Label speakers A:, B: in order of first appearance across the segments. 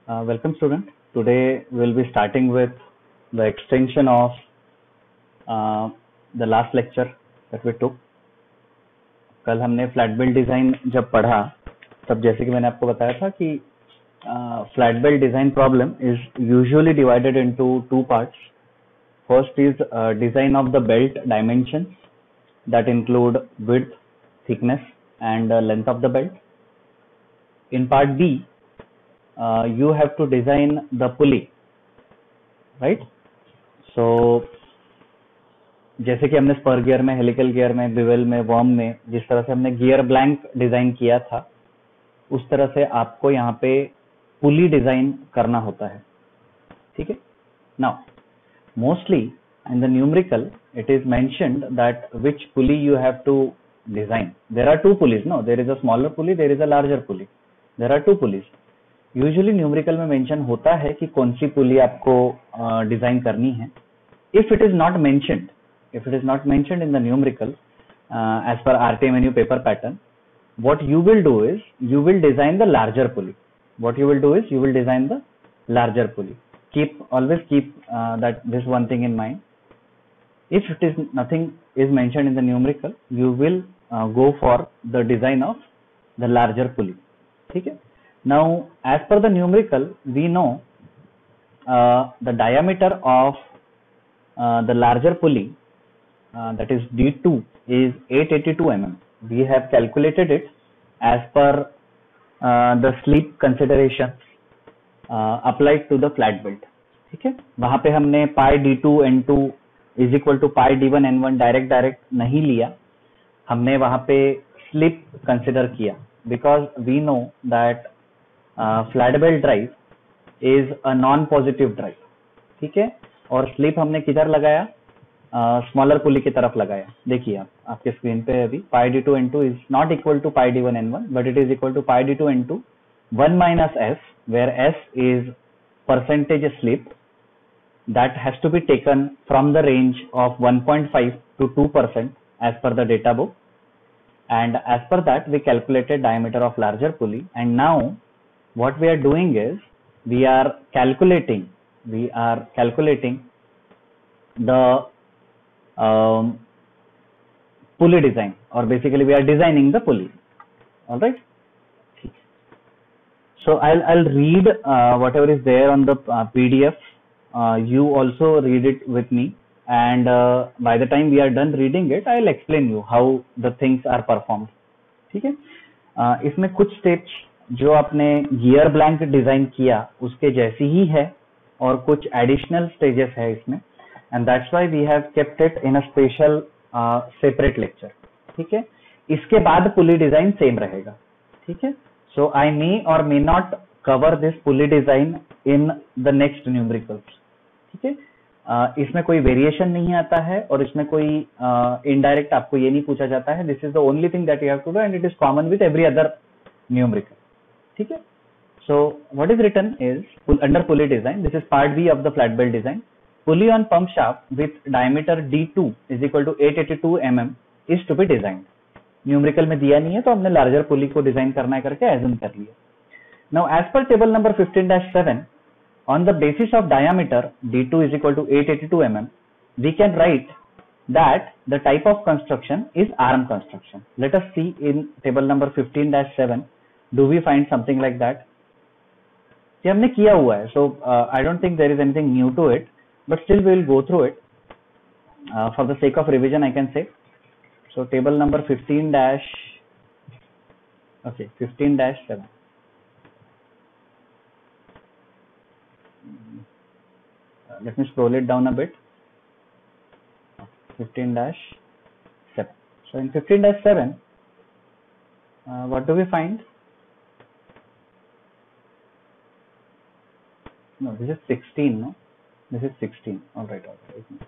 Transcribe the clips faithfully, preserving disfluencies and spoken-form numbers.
A: Uh, welcome student. Today we'll be starting with the extension of uh, the last lecture that we took. कल हमने flat belt design जब पढ़ा तब जैसे कि मैंने आपको बताया था कि flat belt design problem is usually divided into two parts. First is design of the belt dimensions that include width, thickness and uh, length of the belt. In part B, uh, you have to design the pulley, right? So जैसे कि हमने spur gear में, helical gear में, bevel में, worm में जिस तरह से हमने गियर ब्लैंक डिजाइन किया था उस तरह से आपको यहाँ पे पुली डिजाइन करना होता है. ठीक है. Now mostly in the numerical it is mentioned that which pulley you have to design. There are two pulleys. No, there is a smaller pulley, there is a larger pulley. There are two pulleys. Usually numerical में mention होता है कि कौन सी पुली आपको design uh, करनी है. If it is not mentioned, if it is not mentioned in the numerical uh, as per R T M N U paper pattern, what you will do is you will design the larger pulley. What you will do is you will design the larger pulley. Keep always keep uh, that this one thing in mind. If it is nothing is mentioned in the numerical, you will uh, go for the design of the larger pulley. Okay. Now, as per the numerical, we know uh, the diameter of uh, the larger pulley, uh, that is D two, is eight hundred eighty-two millimeters. We have calculated it as per uh, the slip considerations uh, applied to the flat belt. ठीक है. वहां पे हमने pi D two N two is equal to pi D one N one direct direct नहीं लिया. हमने वहां पे स्लिप कंसिडर किया because we know that flat belt drive is a non positive drive. ठीक है. और स्लिप हमने किधर लगाया? स्मॉलर पुली की तरफ लगाया. देखिए आप आपके स्क्रीन पे अभी pi D two N two is not equal to pi D one N one but it is equal to pi D two N two one minus S where S is percentage slip that has to be taken from the range of one point five to two percent as per the data book, and as per that we calculated diameter of larger pulley. And now what we are doing is we are calculating we are calculating the um, pulley design, or basically we are designing the pulley. All right. So I'll I'll read uh, whatever is there on the uh, P D F. Uh, you also read it with me, and uh, by the time we are done reading it, I'll explain you how the things are performed. ठीक है. uh, इसमें कुछ steps जो आपने gear blank design किया उसके जैसी ही है और कुछ एडिशनल स्टेजेस है इसमें, and that's why we have kept it in a special uh, separate lecture. ठीक है. इसके बाद पुली डिजाइन सेम रहेगा. ठीक है. So I may or may not cover this pulley design in the next numericals. ठीक है. uh, इसमें कोई वेरिएशन नहीं आता है और इसमें कोई इनडायरेक्ट uh, आपको ये नहीं पूछा जाता है. This is the only thing that you have to do and it is common with every other numerical. ठीक है. So what is written is under pulley design, this is part B of the flat belt design. Pulley on pump shaft with diameter D two is equal to eight eighty two M M is to be design. Numerical में दिया नहीं है तो हमने larger पुली को design करना है करके एज्यूम कर लिया. Now, as per table number fifteen dash seven, on the basis of diameter D two is equal to eight hundred eighty-two millimeters, we can write that the type of construction is arm construction. Let us see in table number fifteen dash seven, do we find something like that? ये हमने किया हुआ है, so uh, I don't think there is anything new to it, but still we will go through it uh, for the sake of revision, I can say. So table number fifteen dash, okay, fifteen dash seven. Let me scroll it down a bit. fifteen dash seven. So in fifteen dash seven, uh, what do we find? No, this is sixteen, no? This is sixteen. All right, all right.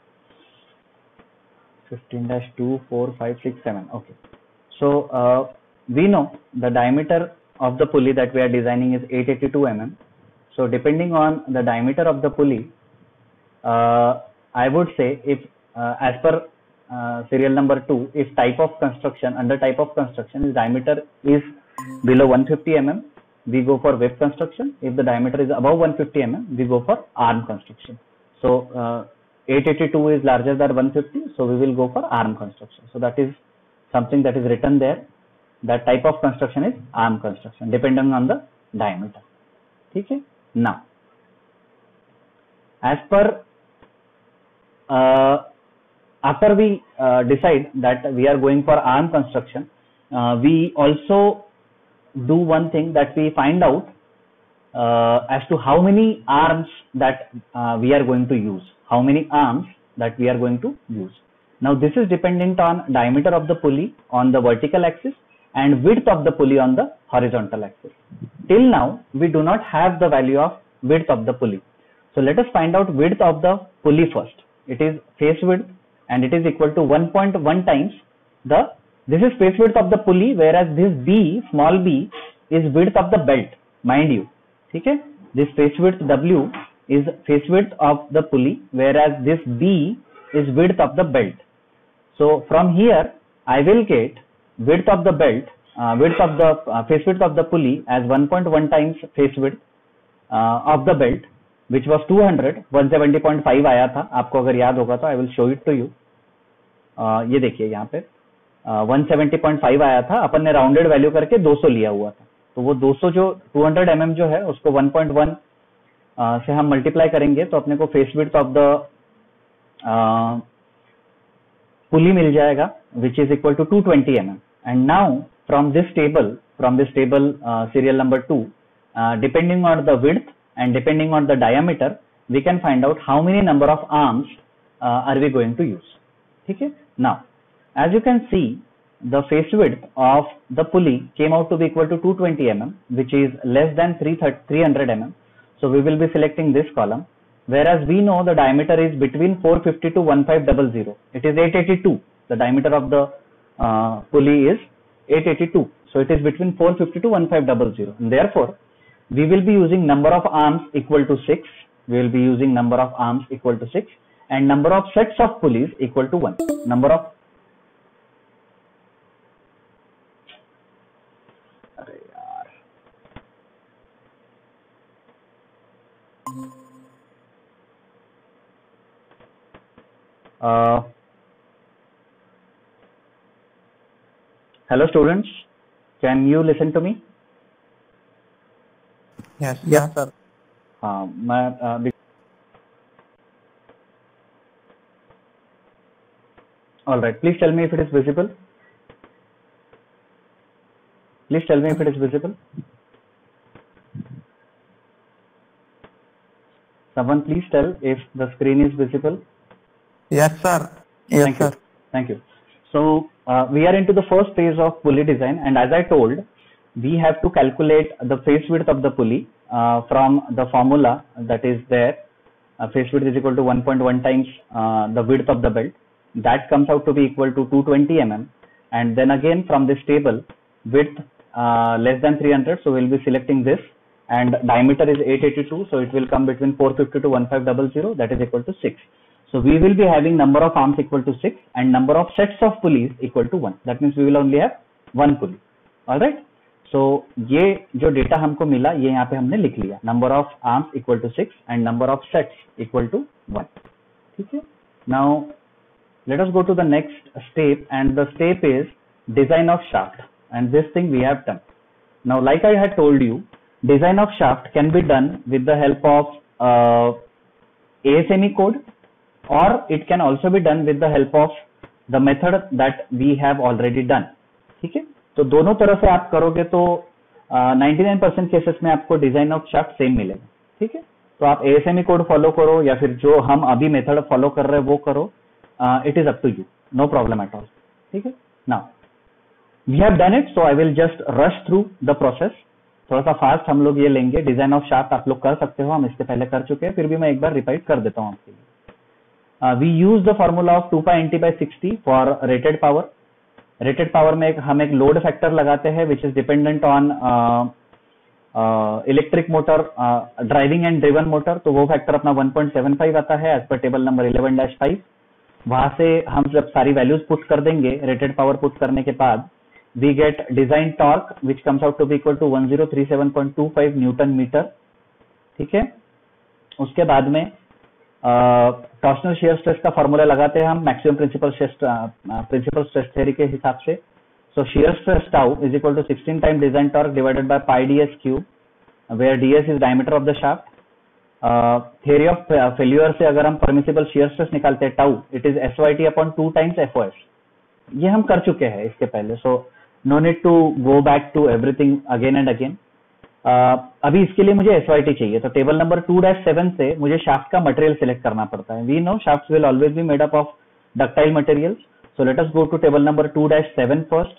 A: fifteen dash two, four, five, six, seven. Okay. So uh, we know the diameter of the pulley that we are designing is eight hundred eighty-two millimeters. So depending on the diameter of the pulley, uh, I would say if uh, as per uh, serial number two, if type of construction, under type of construction, is diameter is below one hundred fifty millimeters, we go for web construction. If the diameter is above one hundred fifty millimeters, we go for arm construction. So uh, eight eighty-two is larger than one hundred fifty, so we will go for arm construction. So that is something that is written there. That type of construction is arm construction, depending on the diameter. Okay. Now, as per uh, after we uh, decide that we are going for arm construction, uh, we also do one thing, that we find out uh, as to how many arms that uh, we are going to use. How many arms that we are going to use. Now this is dependent on diameter of the pulley on the vertical axis and width of the pulley on the horizontal axis. Till now we do not have the value of width of the pulley. So let us find out width of the pulley first. It is face width and it is equal to one point one times the, this is face width of the pulley, whereas this B, small b, is width of the belt, mind you. Okay? This face width W is face width of the pulley, whereas this B is width of the belt. So from here I will get width of the belt, uh, width of the uh, face width of the pulley as one point one times face width uh, of the belt, which was two hundred, one seventy point five आया था, आपको अगर याद होगा तो I will show it to you. uh, ये देखिए यहाँ पे uh, one seventy point five आया था, अपन ने राउंडेड वैल्यू करके two hundred लिया हुआ था, तो वो two hundred जो two hundred mm जो है उसको one point one uh, से हम मल्टीप्लाई करेंगे तो अपने को face width of the pulley मिल जाएगा, which is equal to two hundred twenty millimeters. And now from this table, from this table uh, serial number two, uh, depending on the width and depending on the diameter, we can find out how many number of arms uh, are we going to use. Okay? Now, as you can see, the face width of the pulley came out to be equal to two hundred twenty millimeters, which is less than three hundred millimeters. So we will be selecting this column. Whereas we know the diameter is between four fifty to fifteen hundred. It is eight eighty-two. The diameter of the uh, pulley is eight eighty-two. So it is between four fifty to fifteen hundred. And therefore, we will be using number of arms equal to six. We will be using number of arms equal to six and number of sets of pulleys equal to one. Number of Uh, hello students, can you listen to me?
B: Yes, yes sir.
A: Uh, my, uh, all right, please tell me if it is visible. Please tell me if it is visible. Someone please tell if the screen is visible.
B: Yes sir. Yes
A: Thank
B: sir.
A: You. Thank you. So uh, we are into the first phase of pulley design, and as I told, we have to calculate the face width of the pulley uh, from the formula that is there. Uh, face width is equal to one point one times uh, the width of the belt. That comes out to be equal to two hundred twenty millimeters. And then again from this table, width uh, less than three hundred. So we'll be selecting this, and diameter is eight eighty-two. So it will come between four fifty to fifteen hundred. That is equal to six. So we will be having number of arms equal to six and number of sets of pulleys equal to one. That means we will only have one pulley. All right. So ये जो data हमको मिला ये यहाँ पे हमने लिख लिया. Number of arms equal to six and number of sets equal to one. ठीक है. Now let us go to the next step, and the step is design of shaft, and this thing we have done. Now like I had told you, design of shaft can be done with the help of uh, A S M E code, or it can also be done with the help of the method that we have already done. ठीक है. तो दोनों तरह से आप करोगे तो ninety-nine percent cases में आपको डिजाइन ऑफ शाफ्ट सेम मिलेगा. ठीक है. तो आप A S M E code follow करो या फिर जो हम अभी मेथड फॉलो कर रहे हैं वो करो. It is up to you, no problem at all. ठीक है. Now we have done it, so I will just rush through the process. थोड़ा सा फास्ट हम लोग ये लेंगे. डिजाइन ऑफ शाफ्ट आप लोग कर सकते हो, हम इसके पहले कर चुके हैं, फिर भी मैं एक बार रिपीट कर देता हूँ आपके लिए. Uh, we use the formula of two pi N T by sixty for rated power. Rated power में एक हम एक load factor लगाते हैं which is dependent on uh, uh, electric motor, uh, driving and driven motor. तो वो factor अपना one point seven five आता है as per table number eleven dash five. वहाँ से हम जब सारी values put कर देंगे rated power put करने के बाद, we get design torque which comes out to be equal to one thousand thirty-seven point two five newton meter, ठीक है। उसके बाद में टॉर्सनल शियर स्ट्रेस का फॉर्मूला लगाते हैं हम maximum principal stress principal stress theory के हिसाब से। So shear stress tau is equal to sixteen time design torque divided by pi D S cube, where D S is diameter of the shaft. Theory of failure से अगर हम permissible shear stress निकालते हैं tau, it is S Y T upon two times F O S. ये हम कर चुके हैं इसके पहले, so no need to go back to everything again and again. अभी इसके लिए मुझे एस वाई टी चाहिए, तो table number two dash seven से मुझे शाफ्ट का मटेरियल सिलेक्ट करना पड़ता है। We know shaft will always be made up of ductile materials, so let us go to table number two dash seven first.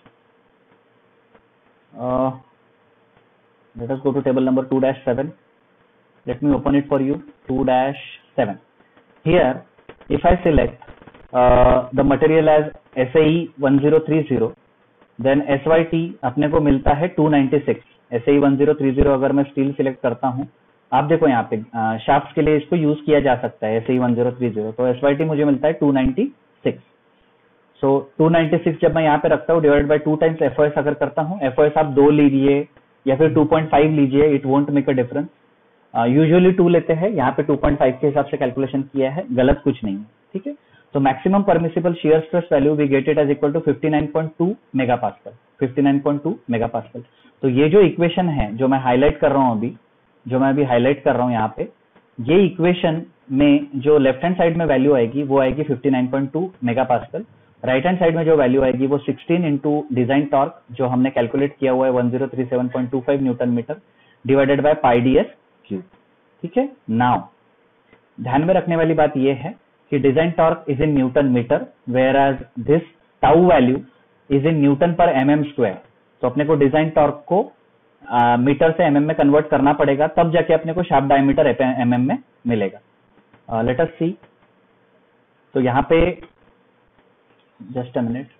A: Late us go to table number two dash seven. Let me open it for you. two dash seven. Here, if I select uh, the material as S A E one thousand thirty, then S Y T अपने को मिलता है two ninety-six. S A E one thousand thirty अगर मैं steel select करता हूँ, आप देखो यहाँ पे शाफ्ट के लिए इसको यूज किया जा सकता है S A E one thousand thirty, तो S Y T मुझे मिलता है two ninety-six. सो so, two ninety-six जब मैं यहाँ पे रखता हूँ divide by two times F O S अगर करता हूँ, F O S आप दो लीजिए या फिर two point five लीजिए, it won't make a difference. Usually two लेते हैं, यहाँ पे two point five के हिसाब से कैलकुलेशन किया है, गलत कुछ नहीं है, ठीक है। तो maximum permissible shear stress value we get it as equal to fifty-nine point two megapascal, fifty-nine point two megapascal. तो ये जो इक्वेशन है जो मैं हाईलाइट कर रहा हूँ अभी, जो मैं अभी हाईलाइट कर रहा हूँ यहाँ पे, ये इक्वेशन में जो लेफ्ट हैंड साइड में वैल्यू आएगी वो आएगी fifty-nine point two मेगापास्कल, राइट हैंड साइड में जो वैल्यू आएगी वो sixteen इंटू डिजाइन टॉर्क जो हमने कैलकुलेट किया हुआ है one thousand thirty-seven point two five newton meter divided by pi D S cube, ठीक है। नाउ ध्यान में रखने वाली बात यह है कि design torque is in newton meter, whereas this tau value is in newton per M M square. तो अपने को डिजाइन टॉर्क को मीटर से एमएम में कन्वर्ट करना पड़ेगा, तब जाके अपने को शाफ्ट डायमीटर एमएम में मिलेगा। Let us see. तो यहाँ पे just a minute,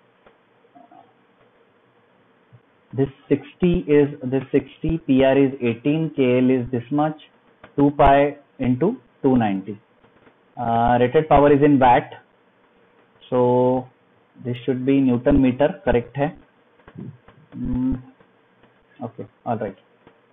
A: this sixty is this sixty, P R is eighteen, K L is this much, two pi into two ninety. Uh, rated power is in watt, so this should be Newton meter, correct है? Mm, okay, all right.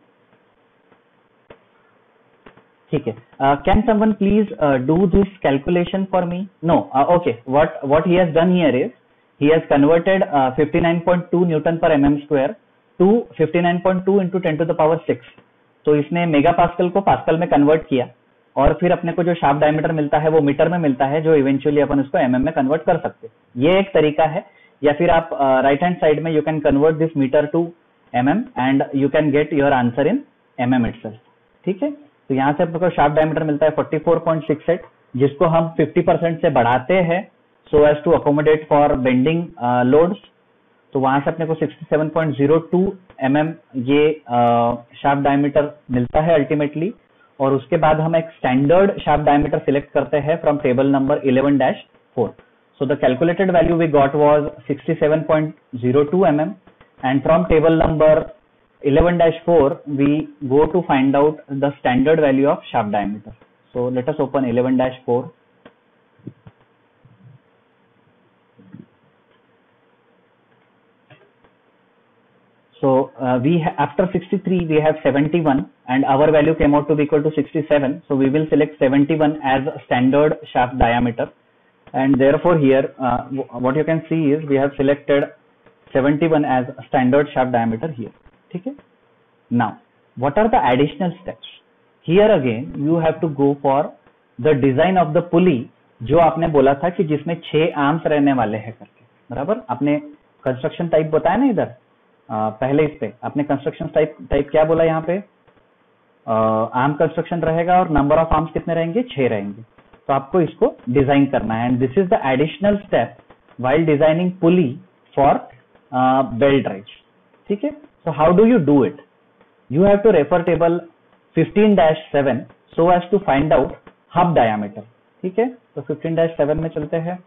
A: ठीक है. Uh, can someone please uh, do this calculation for me? No. Uh, okay. What what he has done here is, he has converted uh, fifty-nine point two Newton per mm square to fifty-nine point two into ten to the power six. तो इसने megapascal को pascal में convert किया और फिर अपने को जो शाफ्ट डायमीटर मिलता है वो मीटर में मिलता है, जो इवेंचुअली अपन उसको एमएम में कन्वर्ट कर सकते हैं। ये एक तरीका है। या फिर आप राइट हैंड साइड में you can convert this meter to mm and you can get your answer in mm itself, ठीक है। तो यहाँ से अपने को शाफ्ट डायमीटर मिलता है forty-four point six eight, जिसको हम fifty percent से बढ़ाते हैं so as to accommodate for bending uh, loads, तो वहां से अपने को sixty-seven point zero two millimeter ये शाफ्ट uh, डायमीटर मिलता है अल्टीमेटली। और उसके बाद हम एक स्टैंडर्ड शाफ्ट डायमीटर सिलेक्ट करते हैं from table number eleven dash four. So the calculated value we got was sixty-seven point zero two millimeter and from table number eleven dash four we go to find out the standard value of shaft diameter. So let us open eleven dash four. So uh, we after sixty-three we have seventy-one and our value came out to be equal to sixty-seven. So we will select seventy-one as standard shaft diameter, and therefore here uh, what you can see is we have selected seventy-one as standard shaft diameter here. ठीक है. Now what are the additional steps? Here again you have to go for the design of the pulley, जो आपने बोला था कि जिसमें छह arms रहने वाले हैं करके, बराबर। आपने कंस्ट्रक्शन टाइप बताया ना इधर Uh, पहले इस पे आपने कंस्ट्रक्शन टाइप टाइप क्या बोला यहाँ पे, आर्म uh, कंस्ट्रक्शन रहेगा और नंबर ऑफ आर्म्स कितने रहेंगे, छह रहेंगे। तो आपको इसको डिजाइन करना है and this is the additional step while designing pulley for belt drive, ठीक है। So how do you do it? You have to refer table fifteen dash seven so as to find out hub diameter, ठीक है। तो fifteen dash seven में चलते हैं।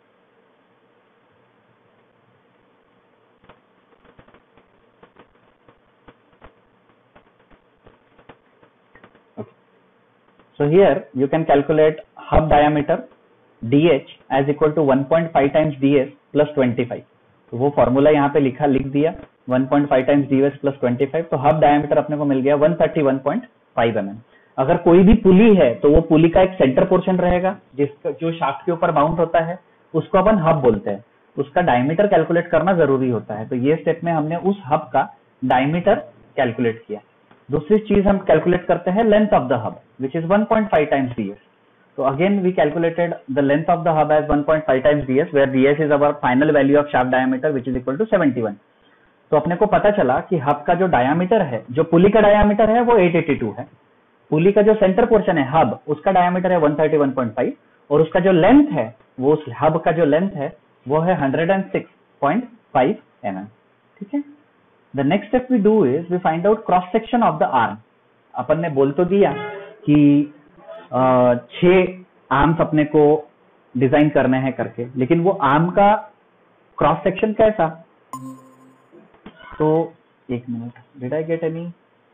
A: So here you can calculate hub diameter D H as equal to one point five times D S plus twenty-five. तो वो formula यहाँ पे लिखा लिख दिया one point five times D S plus twenty five, तो हब डायमीटर अपने को मिल गया one thirty one point five M M. अगर कोई भी पुली है तो वो पुली का एक सेंटर पोर्शन रहेगा जिसका जो शाफ्ट के ऊपर माउंट होता है, उसको अपन हब बोलते हैं। उसका डायमीटर कैलकुलेट करना जरूरी होता है, तो ये स्टेप में हमने उस हब का डायमीटर कैलकुलेट किया। दूसरी चीज हम कैलकुलेट करते हैं length of the hub which is one point five times D S. So again we calculated the length of the hub as one point five times ds, where ds is our final value of shaft diameter which is equal to seventy-one. तो अपने को पता चला कि hub का जो diameter है, जो पुली का डायमीटर है वो एट एटी टू है, पुली का जो सेंटर पोर्शन है हब, उसका डायमीटर है one thirty one point five, और उसका जो लेंथ है, वो उस हब का जो लेंथ है वो है one hundred six point five M M. ठीक है। The next step we do is we find out cross section of the arm. अपन ने बोल तो दिया कि Uh, छह आर्म्स अपने को डिजाइन करने हैं करके, लेकिन वो आर्म का क्रॉस सेक्शन कैसा? तो एक मिनट, did I get any?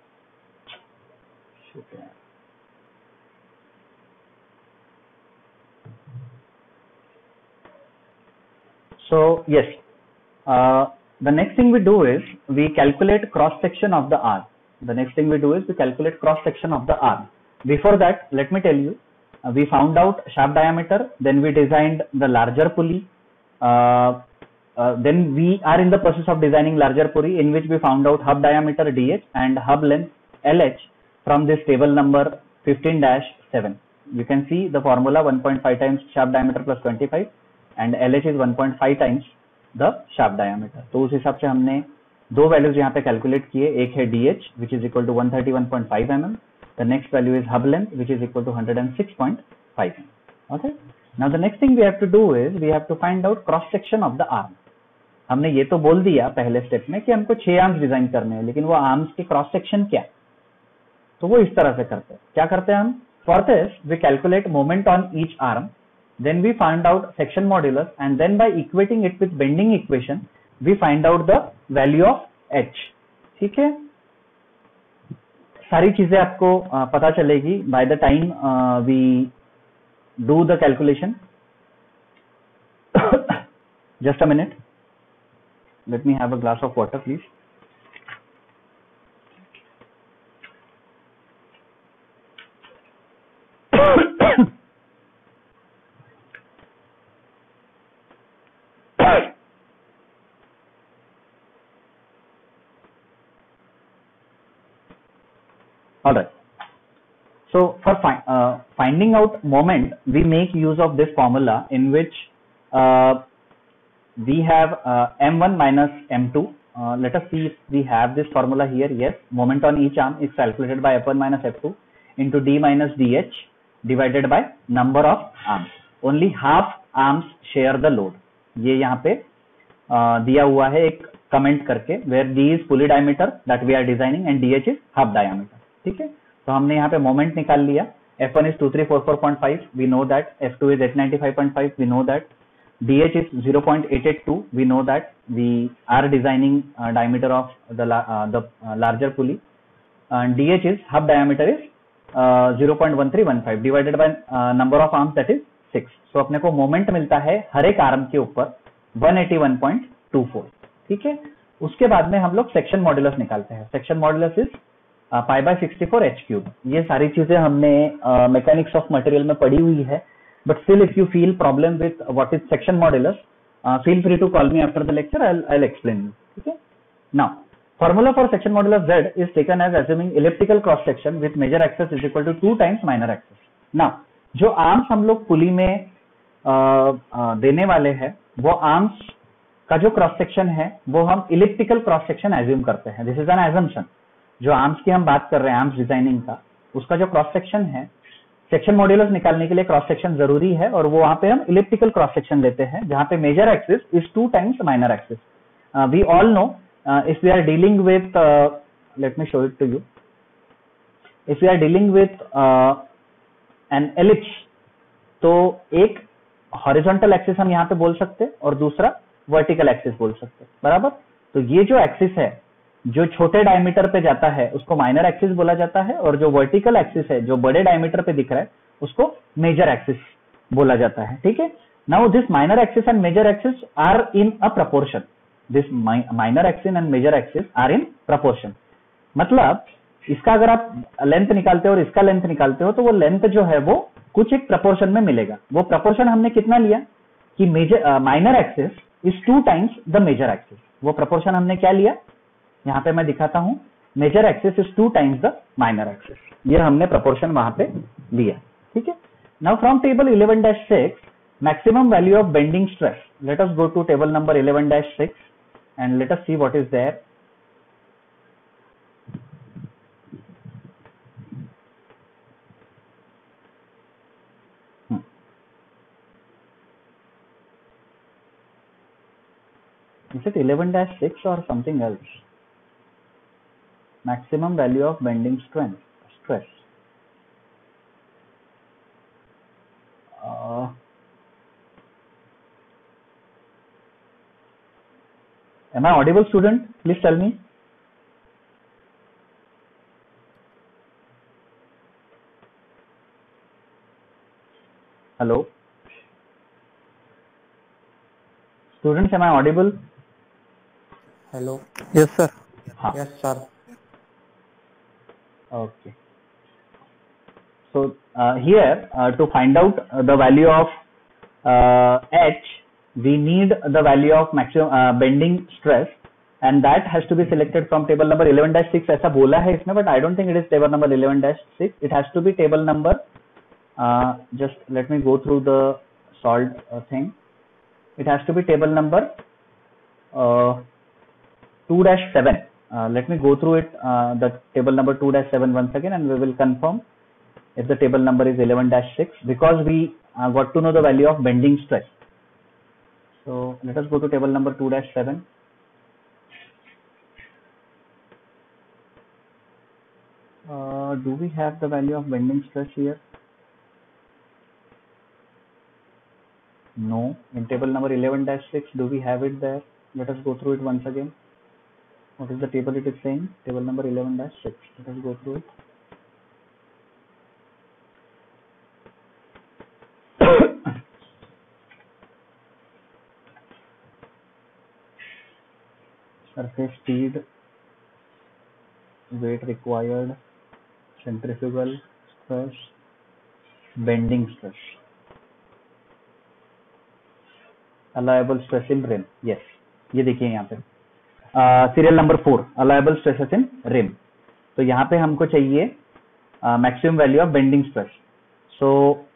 A: So yes, the next thing we do is we calculate cross section of the arm. The next thing we do is we calculate cross section of the arm. Before that, let me tell you, uh, we found out shaft diameter, then we designed the larger pulley, uh, uh, then we are in the process of designing larger pulley in which we found out hub diameter D H and hub length L H from this table number fifteen dash seven. You can see the formula one point five times shaft diameter plus twenty-five and L H is one point five times the shaft diameter. तो उस हिसाब से हमने दो values यहाँ पे calculate किए, एक है D H which is equal to one thirty one point five mm. The next value is hub length which is equal to one hundred six point five. Okay. Now the next thing we have to do is we have to find out cross section of the arm. हमने ये तो बोल दिया पहले step में कि हमको छह आर्म्स डिजाइन करने हैं, लेकिन वो आर्म्स के क्रॉस सेक्शन क्या, तो वो इस तरह से करते हैं। क्या करते हैं हम? For this we calculate moment on each arm, then we find out section modulus, and then by equating it with bending equation we find out the value of h. ठीक है। सारी चीजें आपको uh, पता चलेगी by the time we do the calculation. Just a minute, let me have a glass of water please. All right. So for fi uh, finding out moment, we make use of this formula in which uh, we have uh, m one minus m two. Uh, let us see if we have this formula here. Yes, moment on each arm is calculated by f one minus f two into d minus dh divided by number of arms. Only half arms share the load. ये यहाँ पे uh, दिया हुआ है एक comment करके, where d is pulley diameter that we are designing and dh is hub diameter. ठीक है। तो हमने यहाँ पे मोमेंट निकाल लिया, F one is two three four four point five, we know that, F two is eight ninety five point five, we know that, dh is zero point eight eight two, we know that, we are designing uh, diameter of the uh, the uh, larger pulley, and dh is hub diameter is uh, zero point one three one five divided by uh, number of arms that is six. So अपने को moment मिलता है हर एक arm के ऊपर one eighty one point two four. ठीक है। उसके बाद में हम लोग सेक्शन मॉड्यूलस निकालते हैं। Section modulus is pi by sixty four H cube. ये सारी चीजें हमने मैकेनिक्स ऑफ मटेरियल में पढ़ी हुई है, but still if you feel problem with what is section modulus, feel free to call me after the lecture, I will explain you. ठीक है। Now formula for section modulus z is taken as assuming elliptical cross section with major axis is equal to two times minor axis. Now जो arms हम लोग पुली में uh, uh, देने वाले हैं, वो आर्म्स का जो क्रॉस सेक्शन है वो हम इलिप्टिकल क्रॉस सेक्शन एज्यूम करते हैं। This is an assumption. जो आर्म्स की हम बात कर रहे हैं, आर्म्स डिजाइनिंग का, उसका जो क्रॉस सेक्शन है, सेक्शन मॉड्यूलस निकालने के लिए क्रॉस सेक्शन जरूरी है, और वो वहां पे हम इलिप्टिकल क्रॉस सेक्शन लेते हैं जहां पे major axis is two times minor axis. We all know if we are dealing with, let me show it to you, if we are dealing with an ellipse, तो एक horizontal axis हम यहाँ पे बोल सकते हैं और दूसरा वर्टिकल एक्सिस बोल सकते हैं, बराबर। तो ये जो एक्सिस है जो छोटे डायमीटर पे जाता है उसको माइनर एक्सिस बोला जाता है, और जो वर्टिकल एक्सिस है जो बड़े डायमीटर पे दिख रहा है उसको मेजर एक्सिस बोला जाता है। ठीक है। Now this minor axis and major axis are in a proportion. This minor axis and major axis are in proportion. मतलब इसका अगर आप लेंथ निकालते हो और इसका लेंथ निकालते हो तो वो लेंथ जो है वो कुछ एक प्रपोर्शन में मिलेगा। वो प्रपोर्शन हमने कितना लिया कि major minor axis is two times the major axis. वो प्रपोर्शन हमने क्या लिया, यहाँ पे मैं दिखाता हूं, major axis is two times the minor axis. ये हमने प्रपोर्शन वहां पे लिया, ठीक है। Now from table eleven dash six, maximum value of bending stress. Let us go to table number eleven dash six and let us see what is there. Hmm. Is it eleven dash six or something else? Maximum value of bending strength, stress. Uh, Am I audible, student? Please tell me. Hello? Students, am I audible?
B: Hello. Yes, sir.
A: हाँ.
B: Yes, sir.
A: Okay. So uh, here uh, to find out uh, the value of uh, H, we need the value of maximum uh, bending stress, and that has to be selected from table number eleven dash six. ऐसा बोला है इसमें, but I don't think it is table number eleven dash six. It has to be table number. Uh, just let me go through the solved uh, thing. It has to be table number uh, two dash seven. Uh, let me go through it. Uh, the table number two dash seven once again, and we will confirm if the table number is eleven dash six, because we uh, got to know the value of bending stress. So let us go to table number two dash seven. Uh, do we have the value of bending stress here? No. In table number eleven dash six, do we have it there? Let us go through it once again. What is the table it is saying? Table number eleven dash six. Let us go through it. Surface speed, weight required, centrifugal stress, bending stress, allowable stress in rim. Yes, ये देखिए यहाँ पे serial number four, allowable stresses in rim. तो यहाँ पे हमको चाहिए maximum value of bending stress. So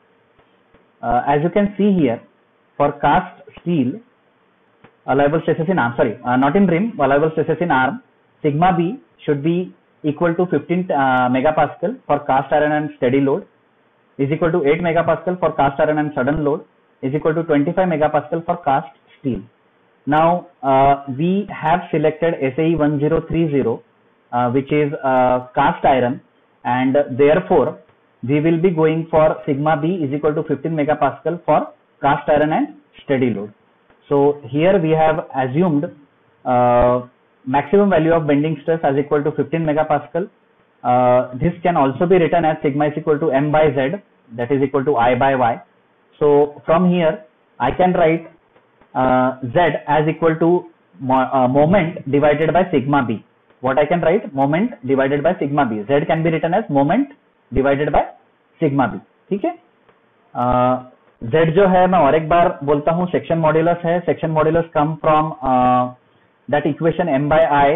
A: uh, as you can see here, for cast steel, allowable stresses in arm, sorry, uh, not in rim, allowable stresses in arm, sigma b should be equal to fifteen uh, megapascal for cast iron and steady load, is equal to eight megapascal for cast iron and sudden load, is equal to twenty-five megapascal for cast steel. Now uh, we have selected S A E one zero three zero, uh, which is uh, cast iron, and therefore we will be going for sigma b is equal to fifteen megapascal for cast iron and steady load. So here we have assumed uh, maximum value of bending stress as equal to fifteen megapascal. Uh, this can also be written as sigma is equal to m by z, that is equal to I by y. So from here I can write uh, z as equal to mo uh, moment divided by sigma b. What I can write? Moment divided by sigma b. Z can be written as moment divided by sigma b. ठीक है? uh, Z जो है मैं और एक बार बोलता हूँ, सेक्शन मॉड्यूलस है. Section modulus come from that equation m by i,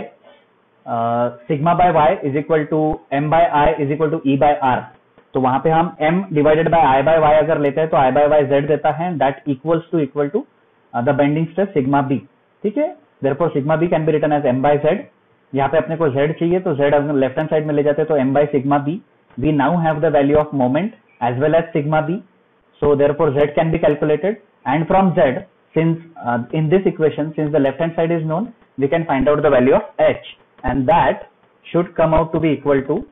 A: sigma by y is equal to m by i is equal to e by r. तो वहां पे हम m divided by i by y अगर लेते हैं तो i by y z देता है, that equals to equal to the bending stress sigma b. ठीक है? Therefore sigma b can be written as m by z. यहाँ पे अपने को z चाहिए तो z अगर लेफ्ट हैंड साइड में ले जाते हैं तो m by sigma b. We now have the value of moment as well as sigma b. So therefore z can be calculated, and from z, since uh, in this equation, since the left hand side is known, we can find out the value of h, and that should come out to be equal to,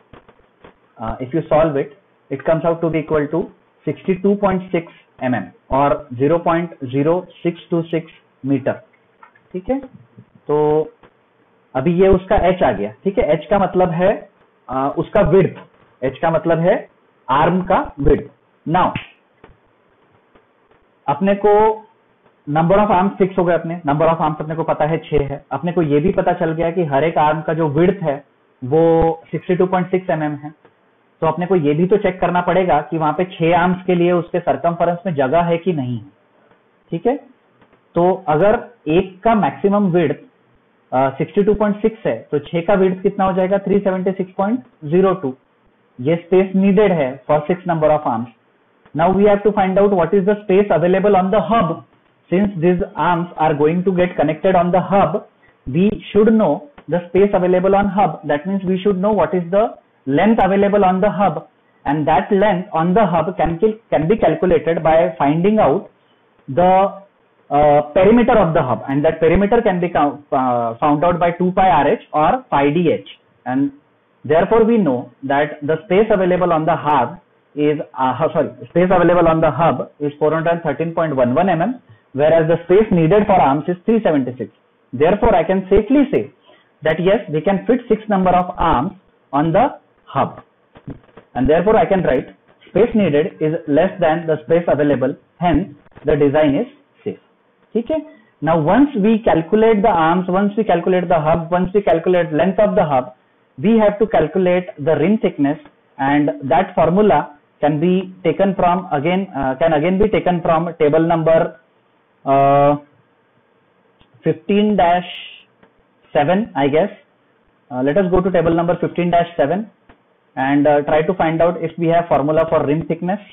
A: uh, if you solve it, it comes out to be equal to sixty-two point six millimeters or zero point zero six two six meter. ठीक है? तो अभी ये उसका h आ गया. ठीक है? h का मतलब है uh, उसका width, h का मतलब है आर्म का width. Now अपने को नंबर ऑफ आर्म्स फिक्स हो गए अपने, नंबर ऑफ आर्म्स अपने को पता है छह है। अपने को ये भी पता चल गया कि हर एक आर्म का जो विड्थ है वो बासठ पॉइंट छह एम एम है। तो अपने को ये भी तो चेक करना पड़ेगा कि वहां पे छह आर्म्स के लिए उसके सरकमफेरेंस में जगह है कि नहीं है, ठीक है। तो अगर एक का मैक्सिमम विड्थ बासठ पॉइंट छह है तो छह का विड्थ कितना हो जाएगा, तीन सौ छिहत्तर पॉइंट ज़ीरो टू। ये स्पेस नीडेड है for six number of arms. Now we have to find out what is the space available on the hub. Since these arms are going to get connected on the hub, we should know the space available on hub. That means we should know what is the length available on the hub, and that length on the hub can can be calculated by finding out the uh, perimeter of the hub, and that perimeter can be uh, found out by two pi r h or pi d h, and therefore we know that the space available on the hub is uh, sorry space available on the hub is four hundred thirteen point one one millimeters, whereas the space needed for arms is three seventy-six. Therefore, I can safely say that yes, we can fit six number of arms on the hub, and therefore I can write space needed is less than the space available. Hence, the design is safe. Okay. Now, once we calculate the arms, once we calculate the hub, once we calculate length of the hub, we have to calculate the rim thickness, and that formula can be taken from again uh, can again be taken from table number Uh, fifteen dash seven, I guess. Uh, let us go to table number fifteen dash seven and uh, try to find out if we have formula for rim thickness.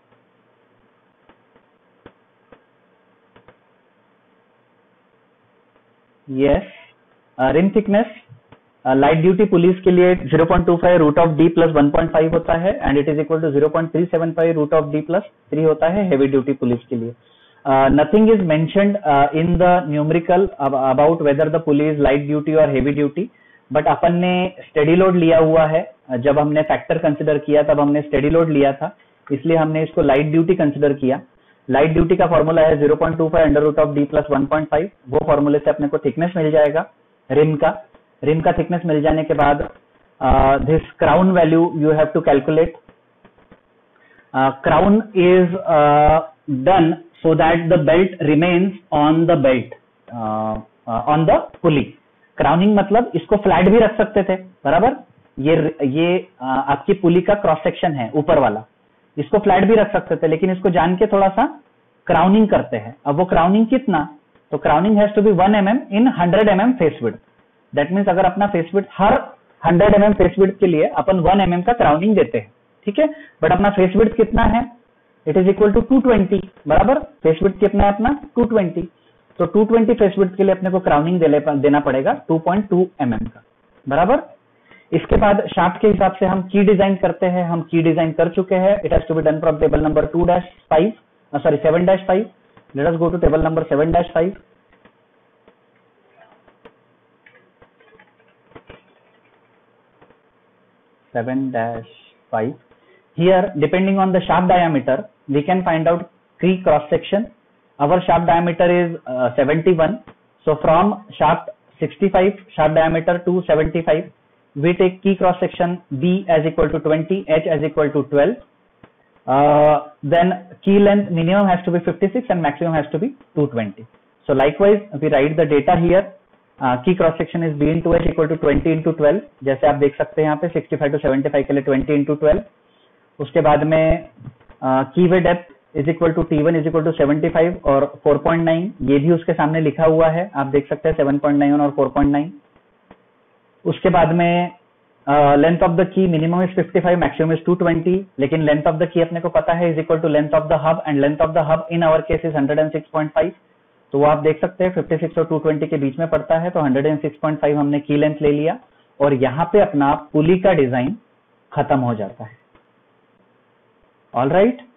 A: Yes, uh, rim thickness light duty pulleys के लिए zero point two five root of D plus one point five होता है, and it is equal to zero point three seven five root of D plus three होता है heavy duty pulleys के लिए। Uh, nothing is mentioned uh, in the numerical about whether the pulley is light duty or heavy duty, but अपन ने steady load लिया हुआ है। जब हमने फैक्टर कंसिडर किया तब हमने steady load लिया था, इसलिए हमने इसको लाइट ड्यूटी कंसिडर किया। लाइट ड्यूटी का फॉर्मूला है zero point two five under root of D plus one point five। वो फॉर्मूले से अपने को थिकनेस मिल जाएगा रिम का। रिम का थिकनेस मिल जाने के बाद this crown value you have to calculate. Crown is done so that the belt remains on the belt uh, uh, on the pulley. Crowning मतलब इसको फ्लैट भी रख सकते थे, बराबर। ये ये uh, आपकी पुली का क्रॉस सेक्शन है ऊपर वाला, इसको फ्लैट भी रख सकते थे, लेकिन इसको जान के थोड़ा सा क्राउनिंग करते हैं। अब वो क्राउनिंग कितना, तो crowning has to be one millimeter in one hundred millimeter face width. That means अगर अपना फेस विड्थ हर one hundred millimeter face width के लिए अपन one millimeter का क्राउनिंग देते हैं, ठीक है, बट अपना फेस विड्थ कितना है, it is equal to two twenty, बराबर। फेस विड्थ कितना है अपना two twenty, तो two twenty फेस विड्थ के लिए अपने को क्राउनिंग देना पड़ेगा two point two millimeter का, बराबर। इसके बाद शाफ्ट के हिसाब से हम की डिजाइन करते हैं, हम की डिजाइन कर चुके हैं। It has to be done from table number two dash five, sorry seven dash five। Let us go to table number seven dash five। seven dash five. Here, depending on the shaft diameter, we can find out key cross section. Our shaft diameter is uh, seventy-one. So from shaft sixty-five shaft diameter to seventy-five, we take key cross section B as equal to twenty, H as equal to twelve. Uh, then key length minimum has to be fifty-six and maximum has to be two twenty. So likewise, we write the data here. Uh, key cross section is B into H equal to twenty into twelve. जैसे आप देख सकते हैं यहाँ पे sixty-five to seventy-five के लिए twenty into twelve. उसके बाद में key way depth is equal to T one is equal to seventy five और four point nine, ये भी उसके सामने लिखा हुआ है, आप देख सकते हैं seven point nine और four point nine। उसके बाद में length of the key minimum is fifty-five, maximum is two twenty, लेकिन लेंथ ऑफ द की अपने को पता है is equal to length of the hub, and length of the hub in our case is one oh six point five। तो वो आप देख सकते हैं fifty-six और two twenty के बीच में पड़ता है, तो one oh six point five हमने की लेंथ ले लिया, और यहाँ पे अपना पुली का डिजाइन खत्म हो जाता है। All right.